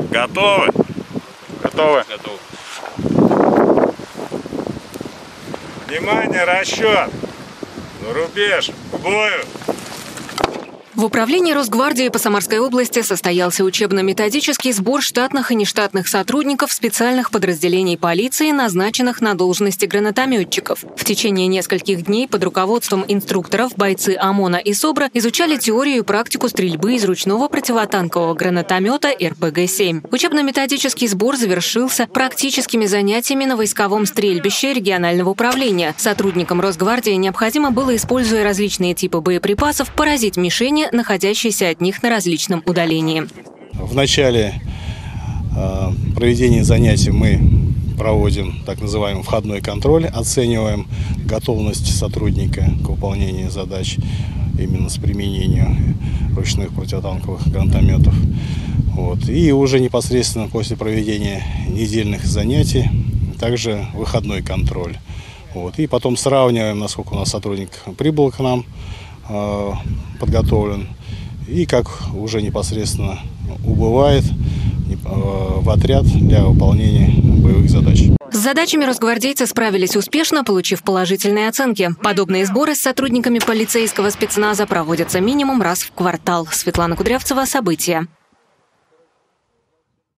Готовы? Готовы? Готовы. Внимание, расчет. На рубеж. К бою. В управлении Росгвардии по Самарской области состоялся учебно-методический сбор штатных и нештатных сотрудников специальных подразделений полиции, назначенных на должности гранатометчиков. В течение нескольких дней под руководством инструкторов бойцы ОМОНа и СОБРа изучали теорию и практику стрельбы из ручного противотанкового гранатомета РПГ-7. Учебно-методический сбор завершился практическими занятиями на войсковом стрельбище регионального управления. Сотрудникам Росгвардии необходимо было, используя различные типы боеприпасов, поразить мишени, находящиеся от них на различном удалении. В начале проведения занятий мы проводим так называемый входной контроль, оцениваем готовность сотрудника к выполнению задач именно с применением ручных противотанковых гранатометов. И уже непосредственно после проведения недельных занятий также выходной контроль. И потом сравниваем, насколько у нас сотрудник прибыл к нам, подготовлен, и как уже непосредственно убывает в отряд для выполнения боевых задач. С задачами росгвардейцы справились успешно, получив положительные оценки. Подобные сборы с сотрудниками полицейского спецназа проводятся минимум раз в квартал. Светлана Кудрявцева, события.